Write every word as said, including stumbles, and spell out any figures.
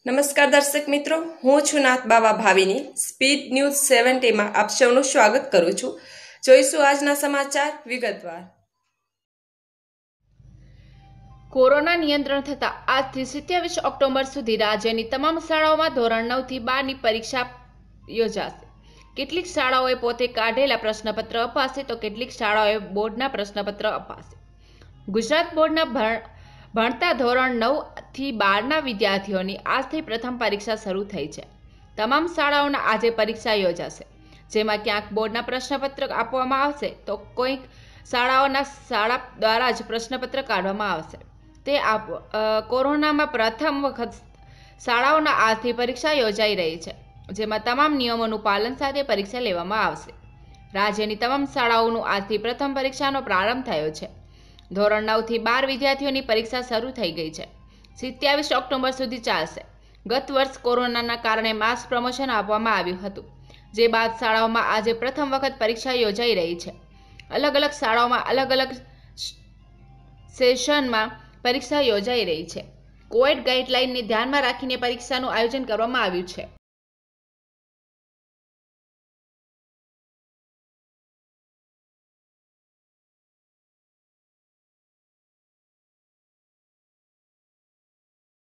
નમસ્કાર દર્શક મિત્રો, હું છું નાથ બાવા ભાવીની સ્પીડ ન્યૂઝ સેવન્ટી માં આપ સૌનું સ્વાગત કરું છું। જોઈશું આજના સમાચાર વિગતવાર। કોરોના નિયંત્રણ થતા આજથી સત્યાવીસ ઓક્ટોબર સુધી રાજ્યની તમામ શાળાઓમાં ધોરણ નવ થી બાર ની પરીક્ષા યોજાશે। કેટલીક શાળાઓએ પોતે કાઢેલા પ્રશ્નપત્ર અપાશે તો કેટલીક શાળાઓએ બોર્ડના પ્રશ્નપત્ર અપાશે। ગુજરાત બોર્ડના ભણતા ધોરણ નવ થી બાર ના વિદ્યાર્થીઓની આજથી પ્રથમ પરીક્ષા શરૂ થઈ છે। તમામ શાળાઓના આજે પરીક્ષા યોજાશે, જેમાં ક્યાંક બોર્ડના પ્રશ્નપત્ર આપવામાં આવશે તો કોઈક શાળાઓના શાળા દ્વારા જ પ્રશ્નપત્ર કાઢવામાં આવશે। તે કોરોનામાં પ્રથમ વખત શાળાઓના આજથી પરીક્ષા યોજાઈ રહી છે, જેમાં તમામ નિયમોનું પાલન સાથે પરીક્ષા લેવામાં આવશે। રાજ્યની તમામ શાળાઓનું આજથી પ્રથમ પરીક્ષાનો પ્રારંભ થયો છે। ધોરણ નવ થી બાર વિદ્યાર્થીઓની પરીક્ષા શરૂ થઈ ગઈ છે। સત્યાવીસ ઓક્ટોબર સુધી ચાલશે। ગત વર્ષ કોરોનાના કારણે માસ પ્રમોશન આપવામાં આવ્યું હતું, જે બાદ શાળાઓમાં આજે પ્રથમ વખત પરીક્ષા યોજાઈ રહી છે। અલગ અલગ શાળાઓમાં અલગ અલગ સેશનમાં પરીક્ષા યોજાઈ રહી છે। કોવિડ ગાઈડલાઈનને ધ્યાનમાં રાખીને પરીક્ષાનું આયોજન કરવામાં આવ્યું છે।